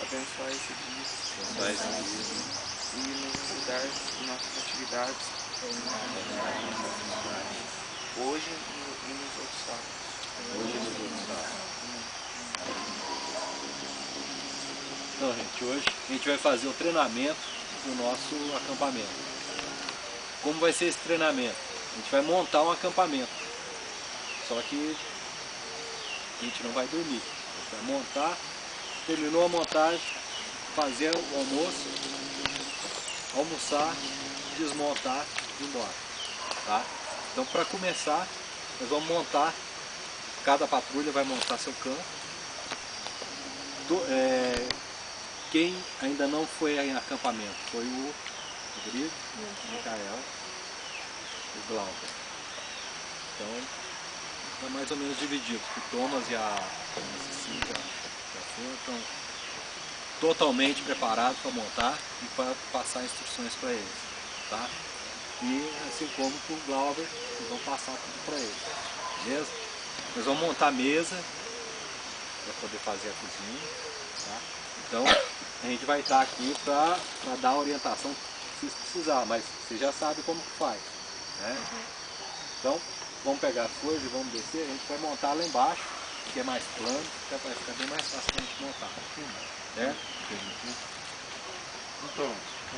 abençoar esse dia e nos dar nossas atividades hoje e nos outros sábados. Então, gente, hoje a gente vai fazer o treinamento do nosso acampamento. Como vai ser esse treinamento? A gente vai montar um acampamento. Só que a gente não vai dormir. A gente vai montar, terminou a montagem, fazer o almoço, almoçar, desmontar e ir embora. Tá? Então, para começar, nós vamos montar, cada patrulha vai montar seu campo. Quem ainda não foi em acampamento foi o Rodrigo, o Micael e o Glauber. Então, está mais ou menos dividido. O Thomas e a Cecília já estão totalmente preparados para montar e para passar instruções para eles. Tá? E assim como o Glauber, eles vão passar tudo para eles. Beleza? Nós vamos montar a mesa para poder fazer a cozinha. Tá? Então, a gente vai estar aqui para dar a orientação se precisar, mas você já sabe como que faz. Né? Então, vamos pegar as coisas e vamos descer, a gente vai montar lá embaixo, que é mais plano, vai ficar bem mais fácil para a gente montar. Certo? Então,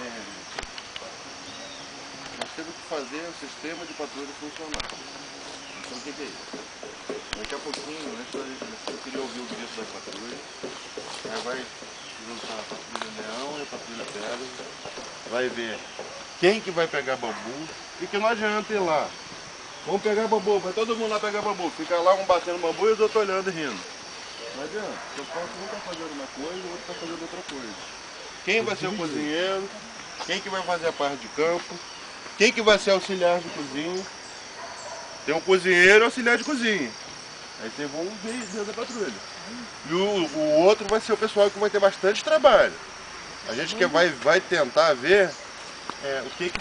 nós temos que fazer o sistema de patrulha funcionar. Então, o que é isso? Daqui a pouquinho, eu queria ouvir o grito da patrulha. Aí vai juntar a patrulha Leão e a patrulha Pedra. Vai ver quem que vai pegar bambu. E que não adianta ir lá. Vamos pegar bambu, vai todo mundo lá pegar bambu. Fica lá um batendo bambu e os outros olhando e rindo. Não adianta. Porque um está fazendo uma coisa e o outro está fazendo outra coisa. Quem vai ser o cozinheiro? Quem que vai fazer a parte de campo? Quem que vai ser auxiliar de cozinha? Tem um cozinheiro e auxiliar de cozinha. Aí vocês vão ver dentro da patrulha. E o outro vai ser o pessoal que vai ter bastante trabalho. A gente vai tentar ver o que